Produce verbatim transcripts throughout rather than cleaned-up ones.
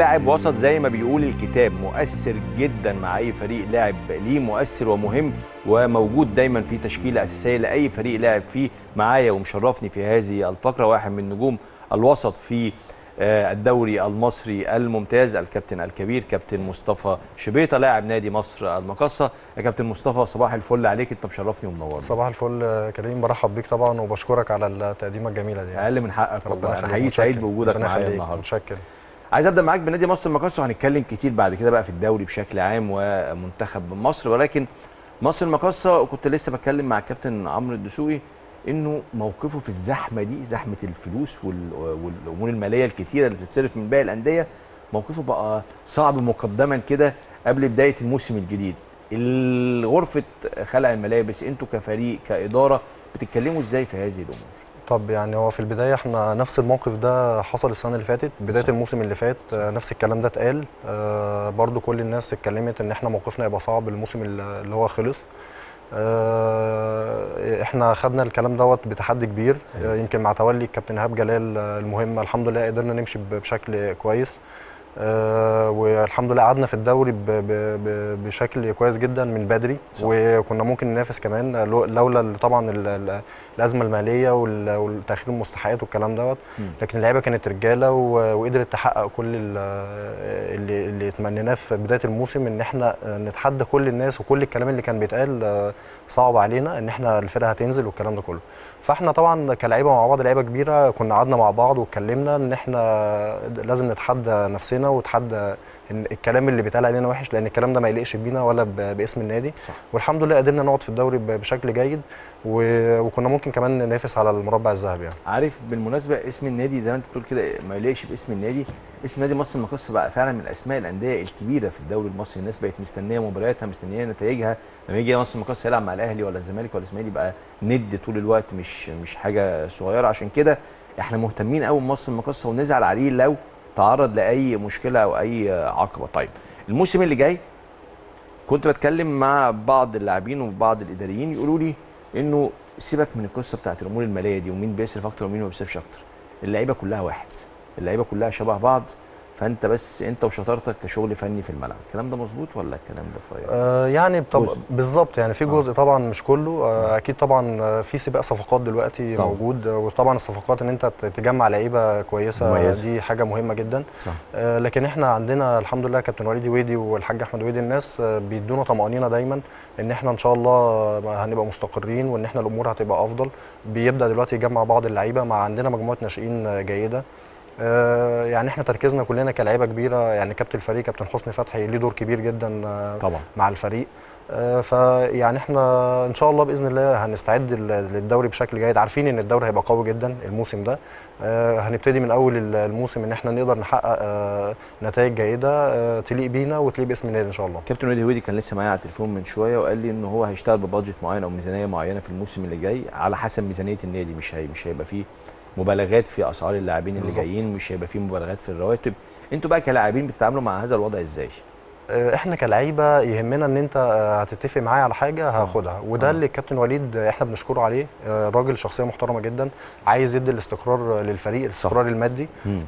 لاعب وسط زي ما بيقول الكتاب، مؤثر جدا مع اي فريق لاعب ليه، مؤثر ومهم وموجود دايما في تشكيله اساسيه لاي فريق لاعب فيه. معايا ومشرفني في هذه الفقره واحد من نجوم الوسط في الدوري المصري الممتاز، الكابتن الكبير كابتن مصطفى شبيطه، لاعب نادي مصر المقاصه. يا كابتن مصطفى صباح الفل عليك، انت مشرفني ومنورني. صباح الفل كريم، برحب بيك طبعا وبشكرك على التقديمه الجميله دي. اقل من حقك والله، انا حقيقي سعيد بوجودك معايا النهارده. متشكر. عايز ابدا معاك بنادي مصر المقاصه، وهنتكلم كتير بعد كده بقى في الدوري بشكل عام ومنتخب مصر، ولكن مصر المقاصه كنت لسه بتكلم مع الكابتن عمرو الدسوقي انه موقفه في الزحمه دي، زحمه الفلوس والامور الماليه الكتيره اللي بتتصرف من باقي الانديه، موقفه بقى صعب مقدما كده قبل بدايه الموسم الجديد. غرفه خلع الملابس، انتوا كفريق كاداره بتتكلموا ازاي في هذه الامور؟ طب يعني هو في البدايه احنا نفس الموقف ده حصل السنه اللي فاتت، بدايه الموسم اللي فات نفس الكلام ده اتقال. آه برضو كل الناس اتكلمت ان احنا موقفنا يبقى صعب الموسم اللي هو خلص. آه احنا خدنا الكلام دوت بتحدي كبير. آه يمكن مع تولي الكابتن ايهاب جلال المهمه الحمد لله قدرنا نمشي بشكل كويس. آه والحمد لله قعدنا في الدوري ب ب ب بشكل كويس جدا من بدري، صح. وكنا ممكن ننافس كمان لولا طبعا ال ال الازمه الماليه والتاخير المستحقات والكلام دوت، لكن اللعيبه كانت رجاله وقدرت تحقق كل اللي اللي اتمنيناه في بدايه الموسم، ان احنا نتحدى كل الناس وكل الكلام اللي كان بيتقال صعب علينا ان احنا الفرقه هتنزل والكلام ده كله. فاحنا طبعا كلاعيبه مع بعض، لعيبه كبيره، كنا قعدنا مع بعض واتكلمنا ان احنا لازم نتحدى نفسنا ونتحدى ان الكلام اللي بيتقال علينا وحش، لان الكلام ده ما يليقش بينا ولا باسم النادي، صح. والحمد لله قدرنا نقعد في الدوري بشكل جيد، وكنا ممكن كمان ننافس على المربع الذهبي. يعني عارف بالمناسبه اسم النادي زي ما انت بتقول كده ما يليقش باسم النادي، اسم نادي مصر المقاصه بقى فعلا من اسماء الانديه الكبيره في الدوري المصري، الناس بقت مستنيه مبارياتها، مستنيه نتائجها، لما يجي مصر المقاصه يلعب مع الاهلي ولا الزمالك ولا الاسماعيلي يبقى ند طول الوقت، مش مش حاجه صغيره. عشان كده احنا مهتمين قوي بمصر المقاصه ونزعل عليه لو تعرض لاي مشكله او اي عقبه. طيب الموسم اللي جاي كنت بتكلم مع بعض اللاعبين وبعض الاداريين يقولوا لي انه سيبك من القصه بتاعت الامور الماليه دي ومين بيصرف اكتر ومين ما بيصرفش اكتر، اللعيبه كلها واحد، اللعيبه كلها شبه بعض، فانت بس انت وشطارتك كشغل فني في الملعب. الكلام ده مظبوط ولا الكلام ده في رايك؟ آه يعني بالظبط، يعني في جزء آه. طبعا مش كله. آه اكيد طبعا في سباق صفقات دلوقتي طبعا. موجود، وطبعا الصفقات ان انت تجمع لعيبه كويسه مميزة. دي حاجه مهمه جدا، صح. آه لكن احنا عندنا الحمد لله كابتن وليد ويدي والحاج احمد ويدي، الناس آه بيدونا طمانينه دايما ان احنا ان شاء الله هنبقى مستقرين وان احنا الامور هتبقى افضل. بيبدا دلوقتي يجمع بعض اللعيبه، مع عندنا مجموعه ناشئين جيده. آه يعني احنا تركيزنا كلنا كلاعيبه كبيره، يعني كابتن الفريق كابتن حسني فتحي ليه دور كبير جدا آه طبعا مع الفريق. آه فيعني احنا ان شاء الله باذن الله هنستعد للدوري بشكل جيد، عارفين ان الدوري هيبقى قوي جدا الموسم ده. آه هنبتدي من اول الموسم ان احنا نقدر نحقق آه نتائج جيده آه تليق بينا وتليق باسم النادي ان شاء الله. كابتن وليد هويدي كان لسه معايا على التليفون من شويه وقال لي ان هو هيشتغل ببادجت معين او ميزانيه معينه في الموسم اللي جاي على حسب ميزانيه النادي، مش هي مش هيبقى فيه مبالغات في اسعار اللاعبين اللي جايين، مش هيبقى فيه مبالغات في الرواتب. انتوا بقى كلاعبين بتتعاملوا مع هذا الوضع ازاي؟ احنا كلاعيبه يهمنا ان انت هتتفق معايا على حاجه هاخدها، وده اللي الكابتن وليد احنا بنشكره عليه. راجل شخصيه محترمه جدا، عايز يدي الاستقرار للفريق، الاستقرار المادي.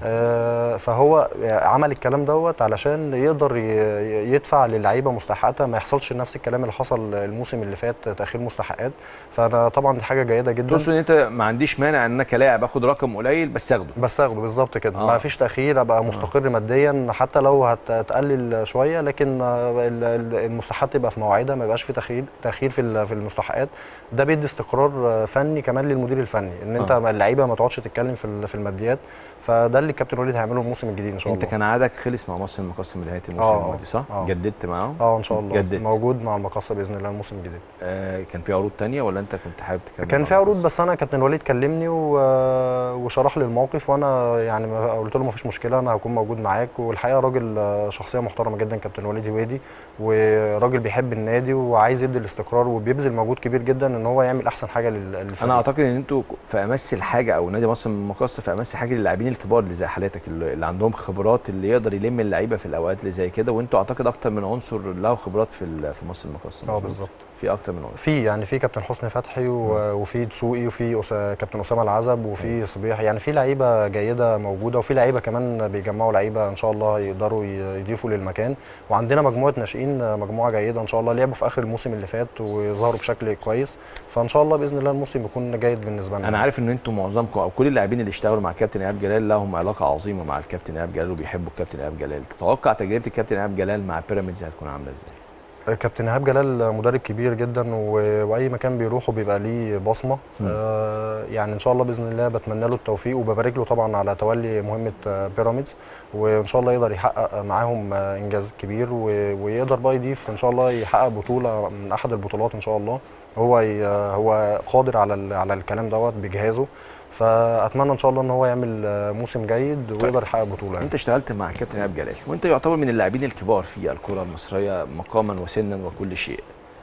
آه فهو عمل الكلام دوت علشان يقدر يدفع للعيبه مستحقاتها، ما يحصلش نفس الكلام اللي حصل الموسم اللي فات، تاخير مستحقات. فانا طبعا دي حاجه جيده جدا. تقصد ان انت ما عنديش مانع ان انا كلاعب اخد رقم قليل بس اخده بس اخده بالظبط كده. آه. ما فيش تاخير، ابقى مستقر آه. ماديا حتى لو هتقلل شويه، لكن المستحقات تبقى في مواعيدها، ما يبقاش في تاخير تاخير في في المستحقات. ده بيدي استقرار فني كمان للمدير الفني، ان انت آه. اللعيبه ما تقعدش تتكلم في في الماديات. فده اللي الكابتن وليد هيعمله الموسم الجديد ان شاء الله. انت كان عقدك خلص مع مصر المقاصه من نهايه الموسم آه. الماضي صح؟ آه. جددت معاهم؟ اه ان شاء الله جددت. موجود مع المقاصه باذن الله الموسم الجديد. آه كان في عروض ثانيه ولا انت كنت حابب تكمل؟ كان في عروض، بس انا كابتن وليد كلمني وشرح لي الموقف، وانا يعني قلت له ما فيش مشكله، انا هكون موجود معاك. والحقيقه راجل شخصيه محترمه جدا كابتن كابتن وليد هويدي، وراجل بيحب النادي وعايز يدي الاستقرار وبيبذل مجهود كبير جدا ان هو يعمل احسن حاجه للفريق. انا اعتقد ان انتوا في امس الحاجه، او نادي مصر المقاصه في امس حاجه للاعبين الكبار اللي زي حالاتك، اللي عندهم خبرات، اللي يقدر يلم اللعيبه في الاوقات اللي زي كده، وانتوا اعتقد اكتر من عنصر له خبرات في في مصر المقاصه. اه بالظبط، في اكتر من عنصر، في يعني في كابتن حسني فتحي وفي دسوقي وفي أس- كابتن اسامه العزب وفي صبيح، يعني في لعيبه جيده موجوده، وفي لعيبه كمان بيجمعوا لعيبه ان شاء الله يقدروا يضيفوا للمكان. وعندنا مجموعه ناشئين مجموعه جيده ان شاء الله، لعبوا في اخر الموسم اللي فات وظهروا بشكل كويس، فان شاء الله باذن الله الموسم يكون جيد بالنسبه لنا. انا عارف ان انتوا معظمكم او كل اللاعبين اللي اشتغلوا مع الكابتن ايهاب جلال لهم علاقه عظيمه مع الكابتن ايهاب جلال وبيحبوا الكابتن ايهاب جلال. تتوقع تجربه الكابتن ايهاب جلال مع بيراميدز هتكون عامله ازاي؟ كابتن ايهاب جلال مدرب كبير جدا، و- واي مكان بيروحه بيبقى ليه بصمه. آه يعني ان شاء الله باذن الله بتمنى له التوفيق، وببارك له طبعا على تولي مهمه آه بيراميدز، وان شاء الله يقدر يحقق معاهم آه انجاز كبير، و- ويقدر بقى يضيف ان شاء الله يحقق بطوله من احد البطولات ان شاء الله. هو ي- هو قادر على ال- على الكلام دوت بجهازه، فاتمنى ان شاء الله ان هو يعمل آه موسم جيد ويقدر يحقق بطوله يعني. انت اشتغلت مع الكابتن ايهاب جلال، وانت يعتبر من اللاعبين الكبار في الكره المصريه مقاما وسنا وكل شيء.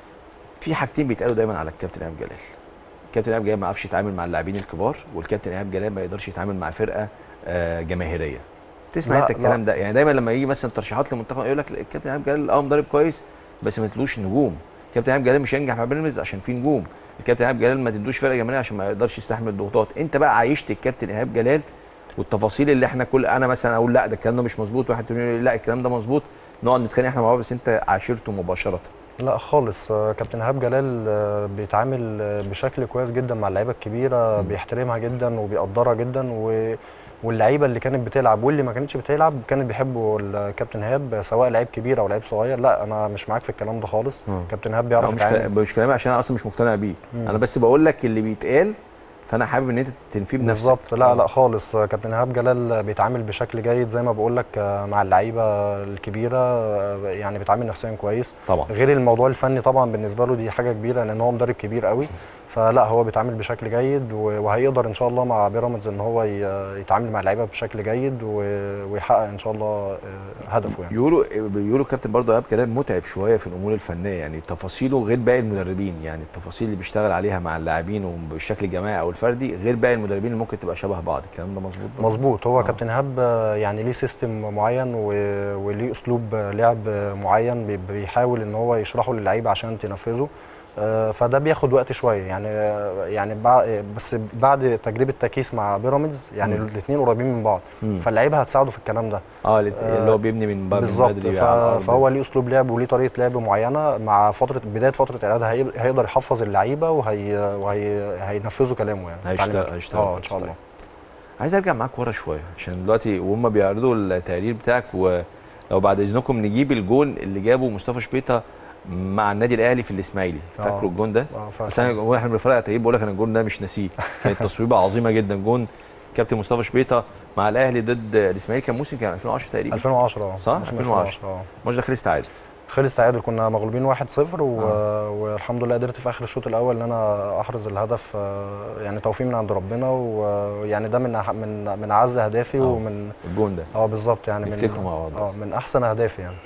في حاجتين بيتقالوا دايما على الكابتن ايهاب جلال. الكابتن ايهاب جلال ما يعرفش يتعامل مع اللاعبين الكبار، والكابتن ايهاب جلال ما يقدرش يتعامل مع فرقه آه جماهيريه. تسمع لا انت الكلام لا. ده؟ يعني دايما لما يجي مثلا ترشيحات للمنتخب يقول لك الكابتن ايهاب جلال اه مدرب كويس بس ما تدلوش نجوم. الكابتن ايهاب جلال مش هينجح مع بيراميدز عشان في نجوم. الكابتن ايهاب جلال ما تدوش فرقه جماهيريه عشان ما يقدرش يستحمل الضغوطات. انت بقى عايشت الكابتن ايهاب جلال والتفاصيل اللي احنا كل انا مثلا اقول لا ده الكلام ده مش مظبوط، واحد تاني يقول لي لا الكلام ده مظبوط، نقعد نتخانق احنا مع بعض، بس انت عاشرته مباشره. لا خالص، آه، كابتن ايهاب جلال آه، بيتعامل آه، بشكل كويس جدا مع اللعيبه الكبيره، بيحترمها جدا وبيقدرها جدا، و واللعيبه اللي كانت بتلعب واللي ما كانتش بتلعب كانت بيحبوا الكابتن ايهاب، سواء لعيب كبير او لعيب صغير. لا انا مش معاك في الكلام ده خالص. مم. كابتن ايهاب بيعرف مش يتعامل. كلام مش كلامي عشان انا اصلا مش مقتنع بيه، انا بس بقول لك اللي بيتقال، فانا حابب ان انت تنفيه بنفسك. بالظبط. لا لا خالص، آه، كابتن ايهاب جلال بيتعامل بشكل جيد زي ما بقول لك آه، مع اللعيبه الكبيره، آه، يعني بيتعامل نفسيا كويس طبعا. غير الموضوع الفني طبعا بالنسبه له دي حاجه كبيره لان هو مدرب كبير قوي، فلا هو بيتعامل بشكل جيد، و- وهيقدر ان شاء الله مع بيراميدز ان هو ي- يتعامل مع اللعيبه بشكل جيد، و- ويحقق ان شاء الله آه، هدفه يعني. بيقولوا بيقولوا كابتن برضه ايهاب جلال متعب شويه في الامور الفنيه، يعني تفاصيله غير باقي المدربين، يعني التفاصيل اللي بيشتغل عليها مع اللاعبين وبالشكل الجماعي او الفردي غير باقي المدربين اللي ممكن تبقى شبه بعض. الكلام ده مظبوط برضه؟ مظبوط. هو آه. كابتن ايهاب آه، يعني ليه سيستم معين و- وليه اسلوب آه، لعب آه، معين، بي- بيحاول ان هو يشرحه للعيبه عشان تنفذه، آه، فده بياخد وقت شويه يعني. آه، يعني بع- بس بعد تجربه تكيس مع بيراميدز يعني مم. الاثنين قريبين من بعض، مم. فاللعيبه هتساعده في الكلام ده. اه اللي هو بيبني من باب بالظبط. بدري ف- على الأرض. فهو ليه اسلوب لعب وليه طريقه لعب معينه، مع فتره بدايه فتره اعداد هي- هيقدر يحفظ اللعيبه وهي وهي هينفذوا كلامه يعني. هيشتغل تعليماته. هيشتغل اه ان شاء الله. عايز ارجع معاك ورا شويه عشان دلوقتي وهم بيعرضوا التقرير بتاعك، ولو بعد اذنكم نجيب الجون اللي جابه مصطفى شبيطه مع النادي الاهلي في الاسماعيلي. آه. فاكروا الجون ده؟ اه فعلا. بس انا واحنا بنتفرج على التقرير بقول لك انا الجون ده مش ناسيه، كانت تصويبه عظيمه جدا. جون كابتن مصطفى شبيطه مع الاهلي ضد الاسماعيلي، كان موسم كان ألفين وعشرة تقريبا. ألفين وعشرة اه صح؟ موسم ألفين وعشرة. اه الماتش ده خلص تعادل. خلص تعادل، كنا مغلوبين واحد صفر، و... آه. والحمد لله قدرت في اخر الشوط الاول ان انا احرز الهدف، آه، يعني توفيق من عند ربنا، ويعني ده من أح- من من اعز اهدافي، آه. ومن الجون ده اه بالظبط يعني من نفتكره مع بعض. اه من احسن اهدافي يعني.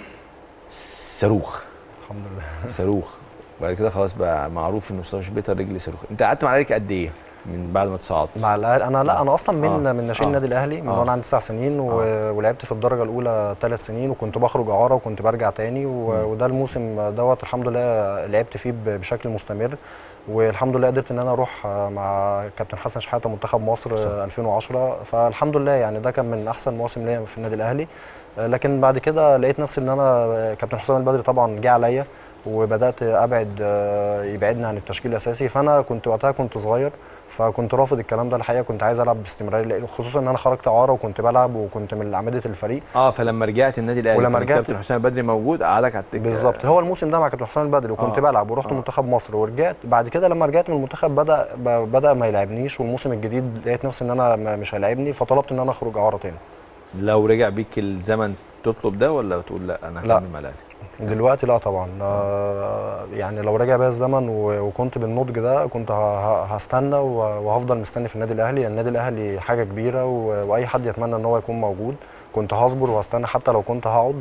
صاروخ. الحمد لله. صاروخ. بعد كده خلاص بقى معروف ان مصطفى شبيطه رجل صاروخ. انت قعدت مع الاهلي قد ايه من بعد ما تصعد؟ مع الاهلي انا لا انا اصلا من آه. من ناشئين آه. النادي الاهلي من آه. وانا عندي تسع سنين، و... آه. ولعبت في الدرجه الاولى ثلاث سنين، وكنت بخرج اعاره وكنت برجع تاني، و... وده الموسم دوت الحمد لله لعبت فيه ب... بشكل مستمر، والحمد لله قدرت ان انا اروح مع كابتن حسن شحاته منتخب مصر صح. ألفين وعشرة، فالحمد لله يعني ده كان من احسن مواسم ليا في النادي الاهلي. لكن بعد كده لقيت نفسي ان انا كابتن حسام البدري طبعا جه عليا وبدات ابعد، يبعدني عن التشكيل الاساسي، فانا كنت وقتها كنت صغير فكنت رافض الكلام ده الحقيقه، كنت عايز العب باستمرار خصوصا ان انا خرجت اعاره وكنت بلعب وكنت من اعمده الفريق. اه فلما رجعت النادي الاهلي ولما كان رجعت كابتن حسام البدري موجود قعدك على الدكه. بالظبط، هو الموسم ده مع كابتن حسام البدري وكنت آه. بلعب ورحت آه. منتخب مصر ورجعت. بعد كده لما رجعت من المنتخب بدا بدا ما يلعبنيش، والموسم الجديد لقيت نفسي ان انا مش هيلاعبني، فطلبت ان انا اخرج اعاره تاني. لو رجع بيك الزمن تطلب ده ولا تقول لا انا لا. هكمل مع الاهلي؟ دلوقتي لا طبعا، آه يعني لو رجع بيا الزمن و- وكنت بالنضج ده كنت ه- ه- هستنى و- وهفضل مستني في النادي الاهلي، النادي الاهلي حاجه كبيره و- واي حد يتمنى ان هو يكون موجود. كنت هصبر وهستنى، حتى لو كنت هقعد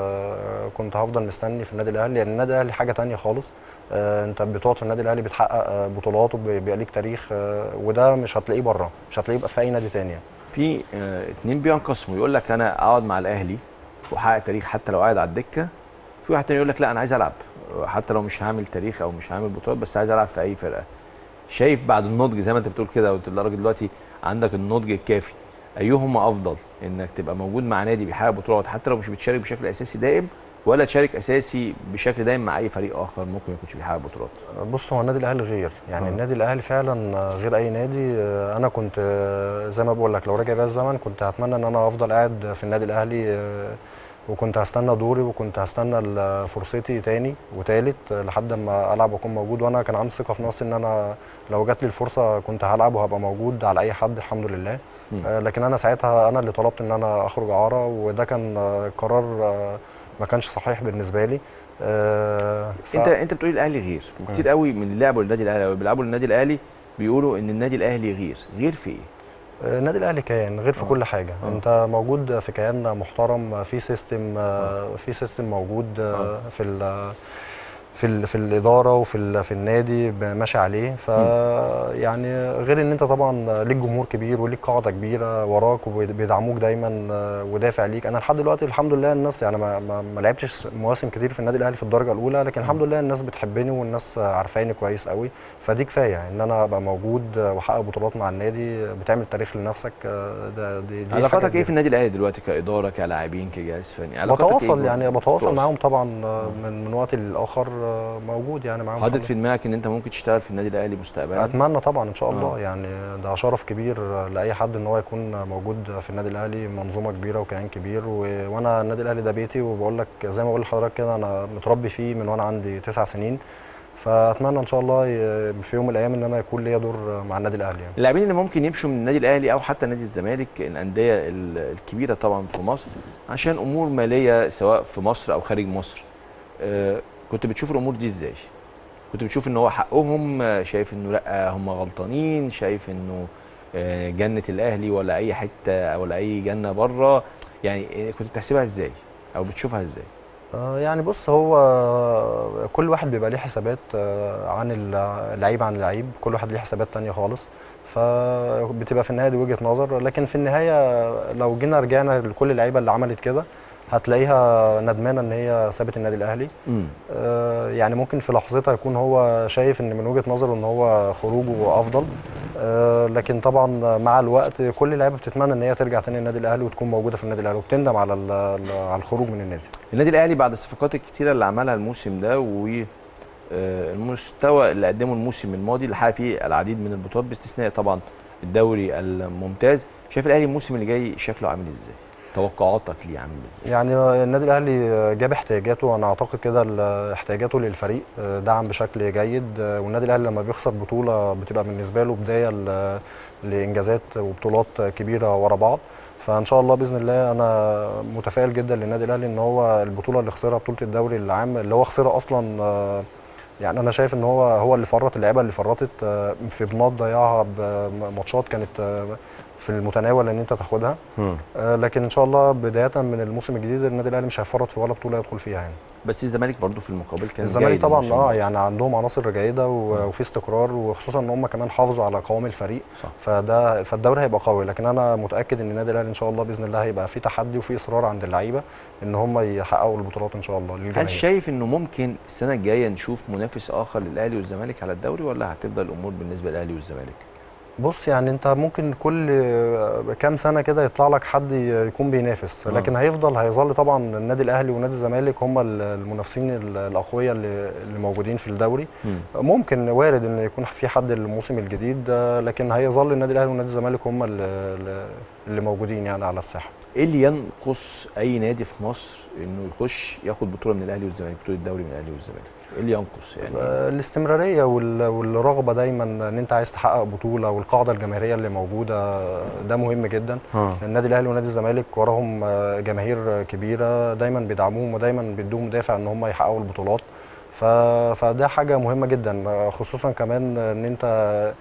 آه، كنت هفضل مستني في النادي الاهلي، لان النادي الاهلي حاجه تانية خالص. آه، انت بتقعد في النادي الاهلي بتحقق آه، بطولات وبيبقى ليك تاريخ، آه، وده مش هتلاقيه بره، مش هتلاقيه في اي نادي تاني يعني. في آه اتنين بينقسموا، يقول لك انا اقعد مع الاهلي واحقق تاريخ حتى لو قاعد على الدكه. في واحد تاني يقول لك لا انا عايز العب حتى لو مش هعمل تاريخ او مش هعمل بطولات، بس عايز العب في اي فرقه. شايف بعد النضج زي ما انت بتقول كده، وانت الراجل دلوقتي عندك النضج الكافي، ايهما افضل؟ انك تبقى موجود مع نادي بيحقق بطولات حتى لو مش بتشارك بشكل اساسي دائم، ولا تشارك اساسي بشكل دائم مع اي فريق اخر ممكن ما يكونش بيحقق بطولات؟ بص، هو النادي الاهلي غير يعني. آه. النادي الاهلي فعلا غير اي نادي. آه، انا كنت آه، زي ما بقول لك، لو رجع بيا الزمن كنت هتمنى ان انا افضل قاعد في النادي الاهلي، آه، وكنت هستنى دوري، وكنت هستنى ال- فرصتي تاني وتالت آه، لحد ما العب واكون موجود. وانا كان عندي ثقه في نفسي ان انا لو جات لي الفرصه كنت هلعب وهبقى موجود على اي حد، الحمد لله. آه، لكن انا ساعتها انا اللي طلبت ان انا اخرج اعاره، وده كان آه، قرار آه، ما كانش صحيح بالنسبه لي. آه، ف... انت انت بتقول الاهلي غير، وكتير قوي من اللي لعبوا للنادي الاهلي او بيلعبوا للنادي الاهلي بيقولوا ان النادي الاهلي غير. غير في ايه؟ النادي الاهلي كيان غير في آه. كل حاجه. آه. انت موجود في كيان محترم، في سيستم، آه. في سيستم موجود آه. في ال في ال في الاداره وفي ال في النادي ماشي عليه. ف يعني غير ان انت طبعا ليك جمهور كبير وليك قاعده كبيره وراك وبيدعموك دايما ودافع ليك. انا لحد دلوقتي الحمد لله الناس يعني ما, ما, ما لعبتش مواسم كتير في النادي الاهلي في الدرجه الاولى، لكن الحمد لله الناس بتحبني والناس عارفاني كويس قوي. فدي كفايه ان انا ابقى موجود واحقق بطولات مع النادي، بتعمل تاريخ لنفسك. ده دي, دي علاقاتك ايه في النادي الاهلي دلوقتي كاداره كلاعبين كجهاز فني؟ بتواصل إيه يعني بتواصل بتواصل. معاهم طبعا من من وقت للاخر، موجود يعني معاهم. حاطط في دماغك ان انت ممكن تشتغل في النادي الاهلي مستقبلا؟ اتمنى طبعا ان شاء الله. آه. يعني ده شرف كبير لاي حد ان هو يكون موجود في النادي الاهلي، منظومه كبيره وكيان كبير. و... وانا النادي الاهلي ده بيتي، وبقول لك زي ما بقول لحضرتك كده انا متربي فيه من وانا عندي تسع سنين. فاتمنى ان شاء الله في يوم من الايام ان انا يكون ليا دور مع النادي الاهلي يعني. اللاعبين اللي ممكن يمشوا من النادي الاهلي او حتى نادي الزمالك، الانديه الكبيره طبعا في مصر، عشان امور ماليه سواء في مصر او خارج مصر، آه كنت بتشوف الامور دي ازاي؟ كنت بتشوف ان هو حقهم؟ شايف انه لا هم غلطانين؟ شايف انه آه جنه الاهلي ولا اي حته ولا اي جنه بره؟ يعني كنت بتحسبها ازاي او بتشوفها ازاي؟ يعني بص، هو كل واحد بيبقى ليه حسابات عن اللعيب عن اللعيب، كل واحد ليه حسابات تانية خالص. فبتبقى في النهايه دي وجهه نظر، لكن في النهايه لو جينا رجعنا لكل اللعيبه اللي عملت كده هتلاقيها ندمانه ان هي سابت النادي الاهلي. آه يعني ممكن في لحظتها يكون هو شايف ان من وجهه نظره ان هو خروجه افضل، آه لكن طبعا مع الوقت كل اللعيبه بتتمنى ان هي ترجع تاني النادي الاهلي وتكون موجوده في النادي الاهلي، وبتندم على على الخروج من النادي. النادي الاهلي بعد الصفقات الكتيره اللي عملها الموسم ده والمستوى اللي قدمه الموسم الماضي اللي حقق فيه العديد من البطولات باستثناء طبعا الدوري الممتاز، شايف الاهلي الموسم اللي جاي شكله عامل ازاي؟ توقعاتك ليه عامل ازاي؟ يعني النادي الاهلي جاب احتياجاته، انا اعتقد كده احتياجاته للفريق دعم بشكل جيد. والنادي الاهلي لما بيخسر بطوله بتبقى بالنسبه له بدايه لانجازات وبطولات كبيره ورا بعض. فان شاء الله باذن الله انا متفائل جدا للنادي الاهلي ان هو البطوله اللي خسرها بطوله الدوري العام اللي هو خسرها اصلا، يعني انا شايف ان هو هو اللي فرط، اللعيبه اللي فرطت في بنات ضيعها بماتشات كانت في المتناول ان انت تاخدها. آه لكن ان شاء الله بدايه من الموسم الجديد النادي الاهلي مش هيفرط في ولا بطوله يدخل فيها يعني. بس الزمالك برضو في المقابل كان الزمالك طبعا اه يعني عندهم عناصر جيده وفي استقرار، وخصوصا ان هم كمان حافظوا على قوام الفريق. صح. فده فالدوري هيبقى قوي، لكن انا متاكد ان النادي الاهلي ان شاء الله باذن الله هيبقى في تحدي وفي اصرار عند اللعيبه ان هم يحققوا البطولات ان شاء الله للجميع. هل شايف انه ممكن السنه الجايه نشوف منافس اخر للاهلي والزمالك على الدوري، ولا هتفضل الامور بالنسبه للاهلي والزمالك؟ بص يعني انت ممكن كل كام سنه كده يطلع لك حد يكون بينافس، لكن هيفضل هيظل طبعا النادي الاهلي ونادي الزمالك هم المنافسين الاقوياء اللي موجودين في الدوري. م. ممكن وارد ان يكون في حد الموسم الجديد، لكن هيظل النادي الاهلي ونادي الزمالك هم اللي موجودين يعني على الساحه. ايه اللي ينقص اي نادي في مصر انه يخش ياخد بطوله من الاهلي والزمالك، بطوله الدوري من الاهلي والزمالك؟ ايه اللي ينقص يعني؟ الاستمراريه والرغبه دايما ان انت عايز تحقق بطوله، والقاعده الجماهيريه اللي موجوده ده مهم جدا. ها. النادي الاهلي ونادي الزمالك وراهم جماهير كبيره دايما بيدعموهم ودايما بيدوهم دافع ان هم يحققوا البطولات. فده حاجه مهمه جدا، خصوصا كمان ان انت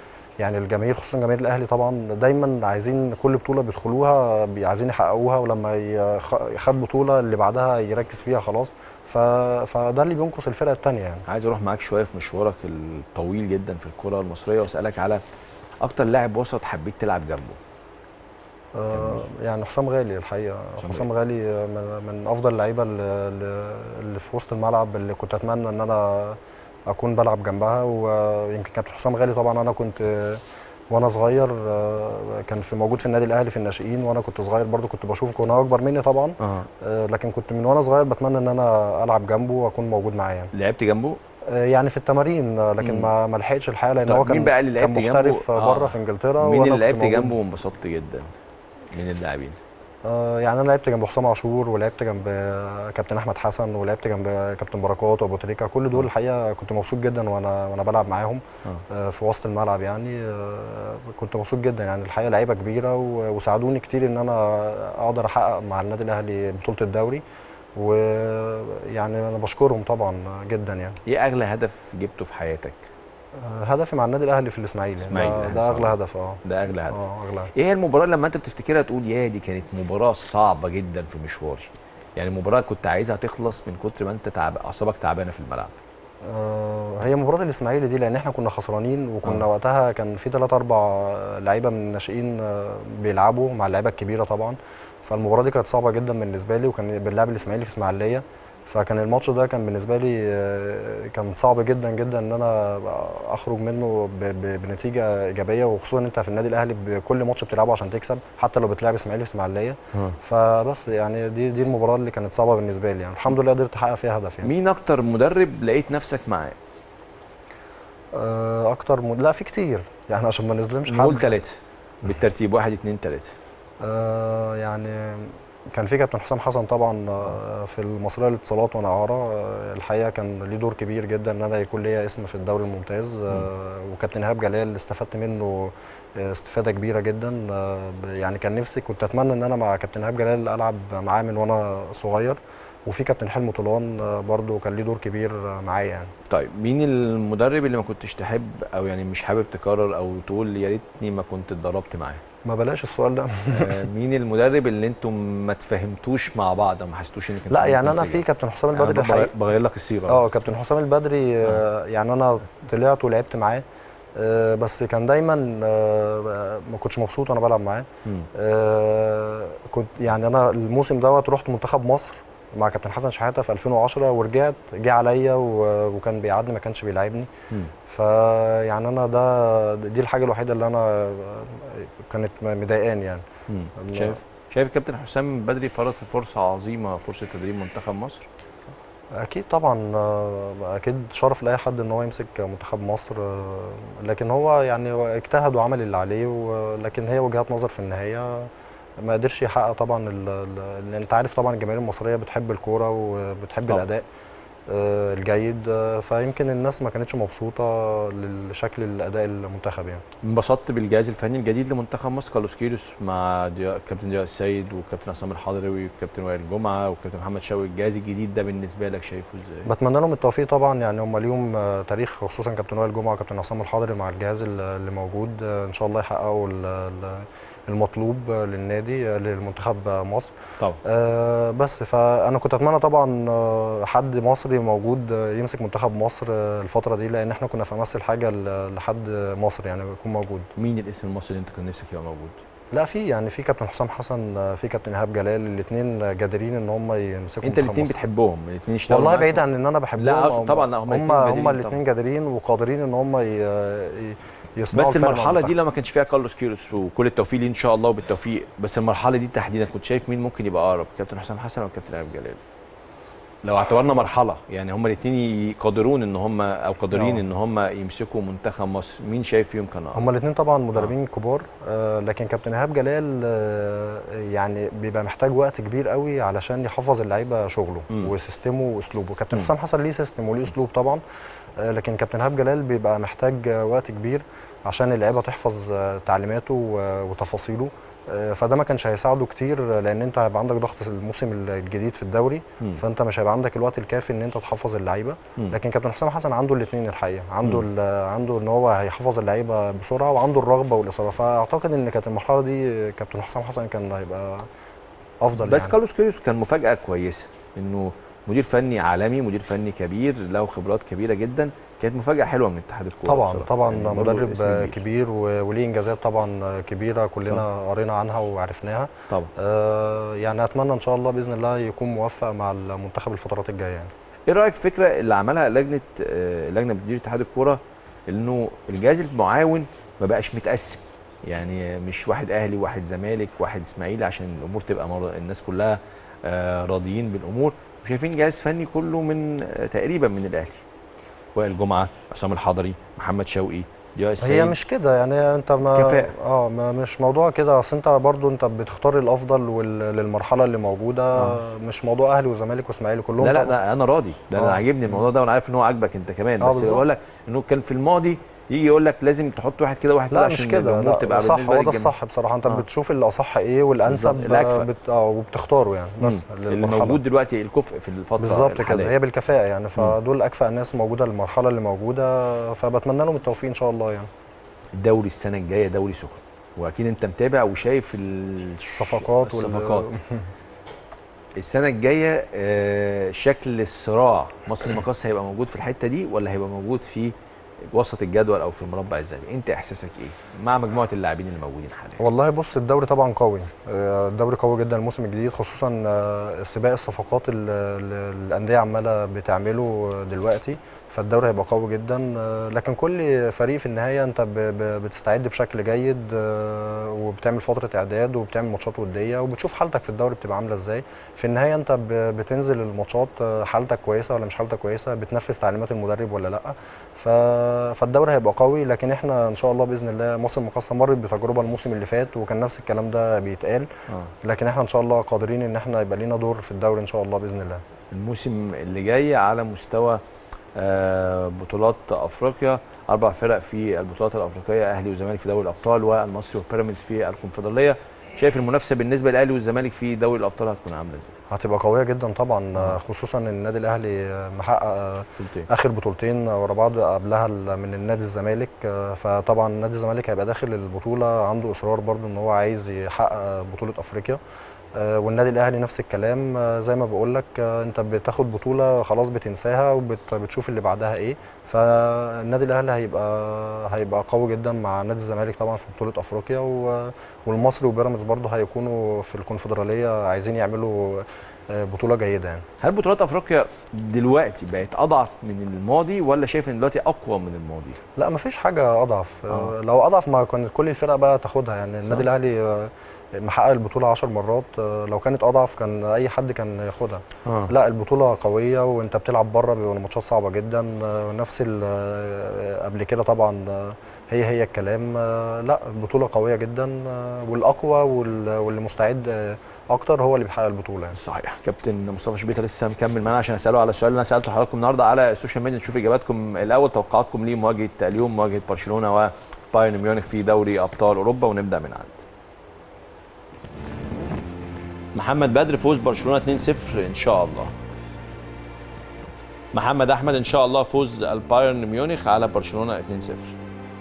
يعني الجماهير خصوصا جماهير الاهلي طبعا دايما عايزين كل بطوله بيدخلوها بي- عايزين يحققوها، ولما يخ- خد بطوله اللي بعدها يركز فيها خلاص. ف... فده اللي بينقص الفرقه الثانيه يعني. عايز اروح معاك شويه في مشوارك الطويل جدا في الكره المصريه واسالك على اكتر لاعب وسط حبيت تلعب جنبه. آه يعني حسام غالي الحقيقه، حسام حسام غالي من, من افضل اللعيبه اللي, اللي في وسط الملعب اللي كنت اتمنى ان انا اكون بلعب جنبها. ويمكن كابتن حسام غالي طبعا انا كنت وانا صغير كان في موجود في النادي الاهلي في الناشئين، وانا كنت صغير برضو كنت بشوفه، كان اكبر مني طبعا. أه. لكن كنت من وانا صغير بتمنى ان انا العب جنبه واكون موجود معاه يعني. لعبت جنبه؟ يعني في التمارين، لكن مم. ما ما لحقتش الحقيقه لان طيب هو كان مين بقى اللي كان لعبت محترف جنبه؟ بره آه. في انجلترا. مين وأنا اللي كنت لعبت موجود. جنبه وانبسطت جدا من اللاعبين؟ آه يعني انا لعبت جنب حسام عاشور، ولعبت جنب كابتن احمد حسن، ولعبت جنب كابتن بركات وابو تريكه. كل دول الحقيقه كنت مبسوط جدا وانا وانا بلعب معاهم آه في وسط الملعب يعني. آه كنت مبسوط جدا يعني الحقيقه، لعيبه كبيره وساعدوني كتير ان انا اقدر احقق مع النادي الاهلي بطوله الدوري، ويعني انا بشكرهم طبعا جدا يعني. ايه اغلى هدف جبته في حياتك؟ هدفي مع النادي الاهلي في الاسماعيلي، ده, ده اغلى هدف. اه ده اغلى هدف. اه اغلى. ايه هي المباراه لما انت بتفتكرها تقول يا دي كانت مباراه صعبه جدا في مشواري؟ يعني مباراه كنت عايزها تخلص من كتر ما انت تعب اعصابك تعبانه في الملعب. آه هي مباراه الاسماعيلي دي، لان احنا كنا خسرانين، وكنا آه. وقتها كان في ثلاث اربع لعيبه من الناشئين آه بيلعبوا مع اللعيبه الكبيره طبعا. فالمباراه دي كانت صعبه جدا بالنسبه لي، وكان بنلعب الاسماعيلي في اسماعيليه. فكان الماتش ده كان بالنسبه لي كان صعب جدا جدا ان انا اخرج منه بنتيجه ايجابيه، وخصوصا ان انت في النادي الاهلي بكل ماتش بتلعبه عشان تكسب، حتى لو بتلعب اسماعيلي في اسماعيليه. فبس يعني دي دي المباراه اللي كانت صعبه بالنسبه لي يعني. الحمد لله قدرت احقق فيها هدف يعني. مين اكتر مدرب لقيت نفسك معاه؟ اكتر مد... لا في كتير يعني عشان ما نظلمش حد. نقول ثلاثه بالترتيب، واحد اثنين ثلاثه. آه يعني كان في كابتن حسام حسن طبعا في المصريه للاتصالات وانا اعاره. الحقيقه كان ليه دور كبير جدا ان انا يكون ليا اسم في الدوري الممتاز. وكابتن ايهاب جلال استفدت منه استفاده كبيره جدا يعني. كان نفسي كنت اتمنى ان انا مع كابتن ايهاب جلال العب معاه من وانا صغير. وفي كابتن حلمي طولان برضو كان ليه دور كبير معايا يعني. طيب مين المدرب اللي ما كنتش تحب او يعني مش حابب تكرر او تقول يا ريتني ما كنت اتدربت معاه؟ ما بلاش السؤال ده. مين المدرب اللي انتم ما تفهمتوش مع بعض او ما حسيتوش انك لا يعني انا في كابتن حسام البدري الحقيقه بغير لك الصيغه. اه كابتن حسام البدري آه. يعني انا طلعت ولعبت معاه، آه بس كان دايما آه ما كنتش مبسوط وانا بلعب معاه. آه كنت يعني انا الموسم دوت رحت منتخب مصر مع كابتن حسن شحاته في ألفين وعشرة، ورجعت جه عليا وكان بيقعدني ما كانش بيلعبني. فيعني انا ده دي الحاجه الوحيده اللي انا كانت مضايقاني يعني. شايف شايف الكابتن حسام بدري فرض في فرصه عظيمه، فرصه تدريب منتخب مصر؟ اكيد طبعا، اكيد شرف لاي حد ان هو يمسك منتخب مصر. لكن هو يعني اجتهد وعمل اللي عليه، ولكن هي وجهات نظر في النهايه. ما قدرش يحقق طبعا، لان انت عارف طبعا الجماهير المصريه بتحب الكوره وبتحب طبعا الاداء الجيد. فيمكن الناس ما كانتش مبسوطه لشكل الاداء المنتخب يعني. انبسطت بالجهاز الفني الجديد لمنتخب مصر كارلوس كيروش مع الكابتن ضياء السيد والكابتن عصام الحضري والكابتن وائل جمعه والكابتن محمد شوقي، الجهاز الجديد ده بالنسبه لك شايفه ازاي؟ بتمنى لهم التوفيق طبعا يعني. هم ليهم تاريخ، خصوصا كابتن وائل جمعه وكابتن عصام الحضري مع الجهاز اللي موجود. ان شاء الله يحققوا المطلوب للنادي للمنتخب مصر طبعا. آه بس فانا كنت اتمنى طبعا حد مصري موجود يمسك منتخب مصر الفتره دي، لان احنا كنا في امس الحاجه لحد مصري يعني يكون موجود. مين الاسم المصري اللي انت كان نفسك يبقى موجود؟ لا في يعني في كابتن حسام حسن، في كابتن ايهاب جلال، الاثنين جادرين ان هم يمسكوا. انت الاثنين بتحبهم؟ الاثنين يشتغلوا والله بعيد عن ان انا بحبهم. لا طبعا هم هم الاثنين جادرين وقادرين ان هم بس المرحله دي لو ما كانش فيها كارلوس كيروش، وكل التوفيق ليه ان شاء الله وبالتوفيق، بس المرحله دي تحديدا كنت شايف مين ممكن يبقى اقرب، كابتن حسام حسن او كابتن ايهاب جلال؟ لو اعتبرنا مرحله يعني هم الاثنين قادرون ان هم او قادرين ان هم يمسكوا منتخب مصر، مين شايف فيهم كان اقرب؟ هم الاثنين طبعا مدربين آه. كبار، آه لكن كابتن ايهاب جلال آه يعني بيبقى محتاج وقت كبير قوي علشان يحفظ اللعيبه شغله م. وسيستمه واسلوبه. كابتن حسام حسن ليه سيستم وليه اسلوب طبعا، آه لكن كابتن ايهاب جلال بيبقى محتاج وقت كبير عشان اللعيبه تحفظ تعليماته وتفاصيله. فده ما كانش هيساعده كتير، لان انت هيبقى عندك ضغط الموسم الجديد في الدوري، م. فانت مش هيبقى عندك الوقت الكافي ان انت تحفظ اللعيبه. لكن كابتن حسام حسن عنده الاثنين الحقيقه، عنده عنده ان هو هيحفظ اللعيبه بسرعه، وعنده الرغبه والاصرار. فاعتقد ان كانت المرحله دي كابتن حسام حسن كان هيبقى افضل. بس يعني. كارلوس كيروش كان مفاجاه كويسه، انه مدير فني عالمي، مدير فني كبير له خبرات كبيره جدا، كانت مفاجاه حلوه من اتحاد الكوره طبعا بصراحة. طبعا يعني مدرب كبير, كبير وليه انجازات طبعا كبيره كلنا قرينا عنها وعرفناها طبعا. آه يعني اتمنى ان شاء الله باذن الله يكون موفق مع المنتخب الفترات الجايه. يعني ايه رايك في الفكره اللي عملها لجنه آه لجنه مدير اتحاد الكوره، انه الجهاز المعاون ما بقاش متقسم، يعني مش واحد اهلي واحد زمالك واحد اسماعيلي، عشان الامور تبقى الناس كلها آه راضيين بالامور، وشايفين جهاز فني كله من آه تقريبا من الاهلي، وائل جمعه، عصام الحضري، محمد شوقي، ضياء السيد. هي مش كده، يعني انت ما كفاءة. اه ما مش موضوع كده، اصل انت برضو انت بتختار الافضل للمرحله اللي موجوده. آه. مش موضوع اهلي وزمالك واسماعيلي كلهم. لا لا لا انا راضي، ده انا عاجبني الموضوع ده، وانا عارف ان هو عاجبك انت كمان. آه بس بقول لك انه كان في الماضي يجي يقول لك لازم تحط واحد كده واحد كده عشان الامور تبقى صح. هو ده الصح بصراحه، انت آه. بتشوف اللي اصح ايه والانسب بت... اه وبتختاره يعني. بس اللي موجود دلوقتي الكفء في الفتره بالظبط كده، هي بالكفاءه يعني. فدول اكفأ ناس موجوده المرحله اللي موجوده، فبتمنى لهم التوفيق ان شاء الله. يعني الدوري السنه الجايه دوري سخن، واكيد انت متابع وشايف الصفقات والصفقات السنه الجايه. آه شكل الصراع مصر المقاصة هيبقى موجود في الحته دي، ولا هيبقى موجود في وسط الجدول او في المربع الذهبي؟ انت احساسك ايه مع مجموعه اللاعبين اللي موجودين حاليا؟ والله بص، الدوري طبعا قوي، الدوري قوي جدا الموسم الجديد، خصوصا سباق الصفقات اللي الانديه عماله بتعمله دلوقتي، فالدوري هيبقى قوي جدا. لكن كل فريق في النهايه انت بتستعد بشكل جيد، وبتعمل فتره اعداد وبتعمل ماتشات وديه، وبتشوف حالتك في الدوري بتبقى عامله ازاي. في النهايه انت بتنزل الماتشات حالتك كويسه ولا مش حالتك كويسه، بتنفذ تعليمات المدرب ولا لا. فالدوري هيبقى قوي. لكن احنا ان شاء الله باذن الله مصر المقاصة مرت بتجربه الموسم اللي فات، وكان نفس الكلام ده بيتقال. آه. لكن احنا ان شاء الله قادرين ان احنا يبقى لينا دور في الدوري ان شاء الله باذن الله. الموسم اللي جاي على مستوى بطولات افريقيا، اربع فرق في البطولات الافريقيه، اهلي وزمالك في دوري الابطال، والمصري وبيراميدز في الكونفدراليه. شايف المنافسه بالنسبه للاهلي والزمالك في دوري الابطال هتكون عامله ازاي؟ هتبقى قويه جدا طبعا. آه. خصوصا ان النادي الاهلي محقق بطولتين. اخر بطولتين ورا بعض، قبلها من النادي الزمالك. فطبعا نادي الزمالك هيبقى داخل البطوله عنده اصرار برضو ان هو عايز يحقق بطوله افريقيا، والنادي الاهلي نفس الكلام. زي ما بقول لك انت بتاخد بطوله خلاص بتنساها وبتشوف اللي بعدها ايه. فالنادي الاهلي هيبقى هيبقى قوي جدا مع نادي الزمالك طبعا في بطوله افريقيا، والمصري وبيراميدز برضه هيكونوا في الكونفدراليه عايزين يعملوا بطوله جيده. يعني هل بطولات افريقيا دلوقتي بقت اضعف من الماضي، ولا شايف ان دلوقتي اقوى من الماضي؟ لا مفيش حاجه اضعف. آه. لو اضعف ما كان كل الفرق بقى تاخدها. يعني النادي الاهلي محقق البطوله عشر مرات، لو كانت اضعف كان اي حد كان ياخدها. آه. لا البطوله قويه، وانت بتلعب بره بيبقى ماتشات صعبه جدا. نفس قبل كده طبعا هي هي الكلام. لا البطوله قويه جدا، والاقوى واللي مستعد اكتر هو اللي بيحقق البطوله. يعني صحيح. كابتن مصطفى شبيطه لسه مكمل معانا عشان اساله على السؤال اللي انا سالته لحضراتكم النهارده على السوشيال ميديا، نشوف اجاباتكم الاول. توقعاتكم ليه مواجهه اليوم، مواجهه برشلونه وبايرن ميونخ في دوري ابطال اوروبا، ونبدا من عند محمد بدر. فوز برشلونه اتنين صفر ان شاء الله. محمد احمد ان شاء الله فوز البايرن ميونخ على برشلونه اتنين صفر.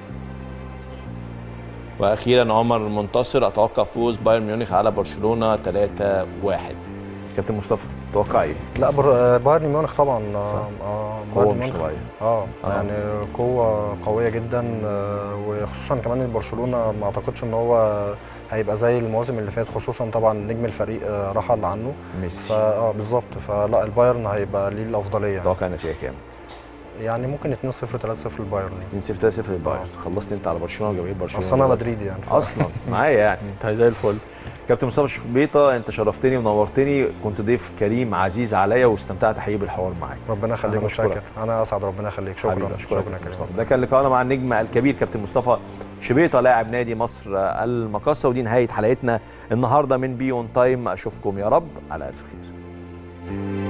واخيرا عمر منتصر، اتوقع فوز بايرن ميونخ على برشلونه تلاتة واحد. كابتن مصطفى توقع ايه؟ لا بايرن ميونخ طبعا اه قوه مش طبيعيه. اه يعني قوه قويه جدا، وخصوصا كمان ان برشلونه ما اعتقدش ان هو هيبقى زي المواسم اللي فات، خصوصا طبعا نجم الفريق رحل عنه ميسي. اه بالظبط. فلا البايرن هيبقى ليه الافضليه. توقع النتيجه كام؟ يعني ممكن اتنين صفر تلاتة صفر للبايرن. اتنين صفر تلاتة صفر للبايرن. خلصت انت على برشلونه وجماهير برشلونه. اصل انا مدريدي يعني اصلا معايا يعني انت زي الفل. كابتن مصطفى شبيطه انت شرفتني ونورتني، كنت ضيف كريم عزيز عليا واستمتعت حقيقي بالحوار معاك. ربنا يخليك وشاكر. انا اسعد، ربنا يخليك. شكرا شكرا كريم. ده كان لقاءنا مع النجم الكبير كابتن مصطفى شبيطه لاعب نادي مصر المقاصة، ودي نهايه حلقتنا النهارده من بي اون تايم. اشوفكم يا رب على الف خير.